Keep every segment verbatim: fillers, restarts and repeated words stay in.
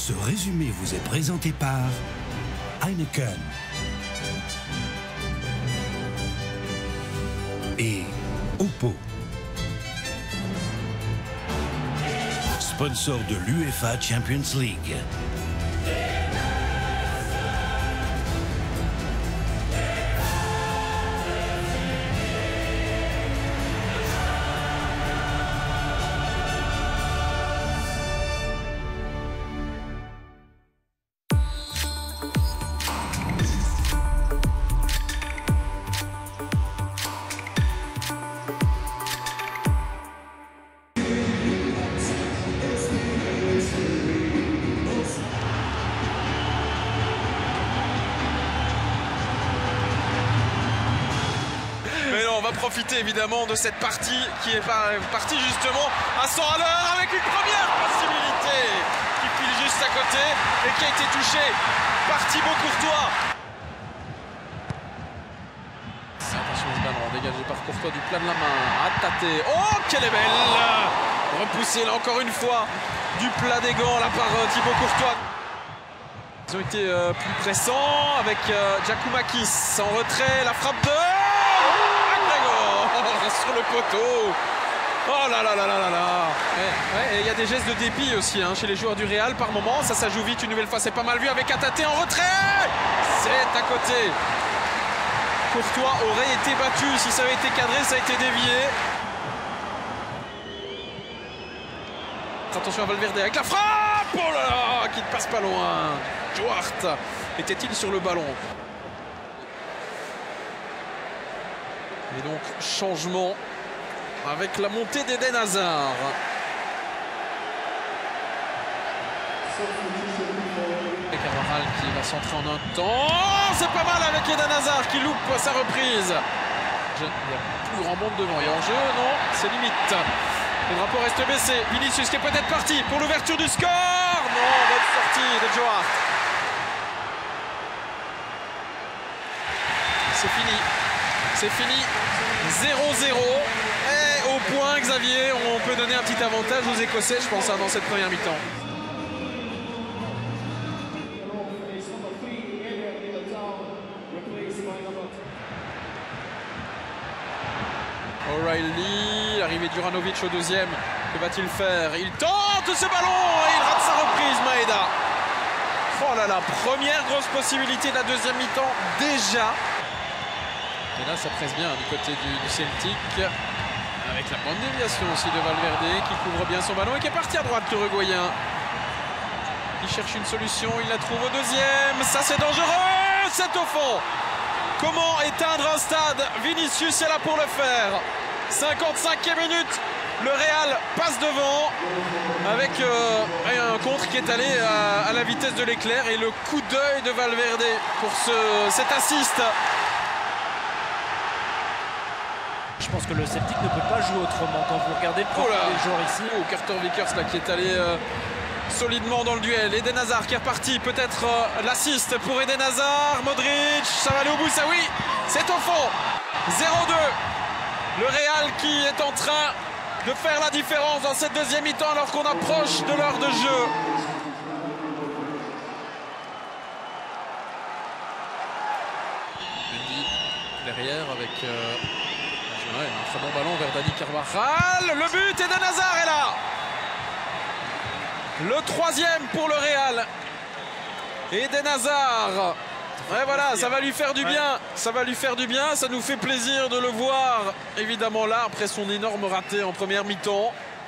Ce résumé vous est présenté par Heineken et Oppo, sponsor de l'UEFA Champions League. On va profiter évidemment de cette partie qui est partie justement à cent à l'heure avec une première possibilité qui file juste à côté et qui a été touchée par Thibaut Courtois. Attention ce ballon dégagé par Courtois du plat de la main à tâter. Oh qu'elle est belle, repoussée là encore une fois du plat des gants là par euh, Thibaut Courtois. Ils ont été euh, plus pressants avec euh, Giakoumakis en retrait, la frappe de sur le poteau. Oh là là là là là là. Ouais, ouais, et il y a des gestes de dépit aussi hein, chez les joueurs du Real par moment. Ça, ça joue vite une nouvelle fois. C'est pas mal vu avec Ataté en retrait. C'est à côté. Courtois aurait été battu. Si ça avait été cadré, ça a été dévié. Attention à Valverde avec la frappe. Oh là là, qui ne passe pas loin. Duarte était-il sur le ballon? Et donc, changement avec la montée d'Eden Hazard. Et Carvajal qui va centrer en un temps. Oh, c'est pas mal avec Eden Hazard qui loupe sa reprise. Il n'y a plus grand monde devant. Et en jeu, non, c'est limite. Le drapeau reste baissé. Vinicius qui est peut-être parti pour l'ouverture du score. Non, bonne sortie de Duarte. C'est fini. C'est fini, zéro zéro. Et au point, Xavier, on peut donner un petit avantage aux Écossais, je pense, hein, dans cette première mi-temps. O'Reilly, l'arrivée d'Juranovic au deuxième. Que va-t-il faire? Il tente ce ballon et il rate sa reprise, Maeda. Oh là là, première grosse possibilité de la deuxième mi-temps déjà. Et là, ça presse bien du côté du, du Celtic. Avec la bonne déviation aussi de Valverde qui couvre bien son ballon et qui est parti à droite, l'Uruguayen. Il cherche une solution, il la trouve au deuxième. Ça, c'est dangereux, c'est au fond. Comment éteindre un stade? Vinicius est là pour le faire. cinquante-cinquième minute, le Real passe devant avec euh, un contre qui est allé à, à la vitesse de l'éclair et le coup d'œil de Valverde pour ce, cet assist. Je pense que le Celtic ne peut pas jouer autrement quand vous regardez le profil oh des joueurs ici. Oh, Carter Vickers là qui est allé euh, solidement dans le duel. Eden Hazard qui est reparti, peut-être euh, l'assist pour Eden Hazard. Modric, ça va aller au bout, ça oui, c'est au fond. zéro deux. Le Real qui est en train de faire la différence dans cette deuxième mi-temps alors qu'on approche de l'heure de jeu. Mendy derrière avec... Euh... Ouais, un très bon ballon vers Dani Carvajal. Le but, Eden Hazard est là. Le troisième pour le Real. Eden Hazard. Ouais, voilà, ça va lui faire du bien. Ça va lui faire du bien. Ça nous fait plaisir de le voir. Évidemment là, après son énorme raté en première mi-temps.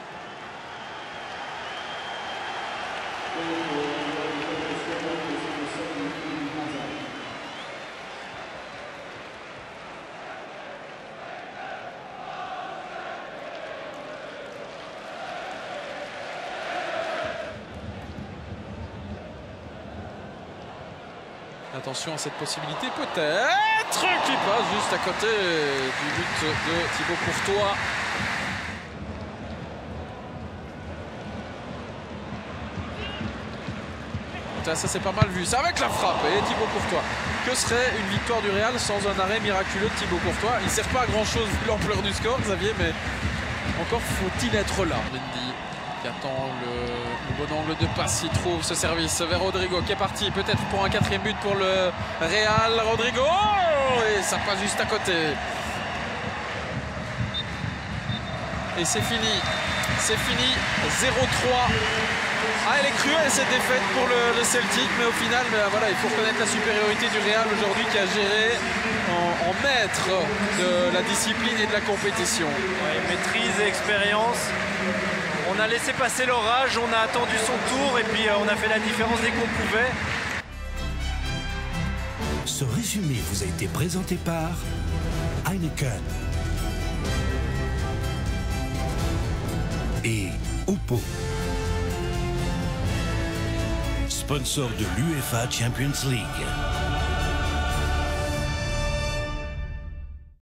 Attention à cette possibilité peut-être qui passe juste à côté du but de Thibaut Courtois. Ça c'est pas mal vu, ça avec la frappe et Thibaut Courtois. Que serait une victoire du Real sans un arrêt miraculeux de Thibaut Courtois? Il ne sert pas à grand chose vu l'ampleur du score, Xavier, mais encore faut-il être là. Mendy qui qui attend le, le bon angle de passe. Il trouve ce service vers Rodrigo qui est parti peut-être pour un quatrième but pour le Real. Rodrigo, oh, et ça passe juste à côté. Et c'est fini, c'est fini, zéro trois. Ah, elle est cruelle cette défaite pour le, le Celtic, mais au final, ben, voilà, il faut reconnaître la supériorité du Real aujourd'hui qui a géré en, en maître de la discipline et de la compétition. Ouais, maîtrise et expérience. On a laissé passer l'orage, on a attendu son tour et puis euh, on a fait la différence dès qu'on pouvait. Ce résumé vous a été présenté par Heineken et Oppo, sponsor de l'UEFA Champions League.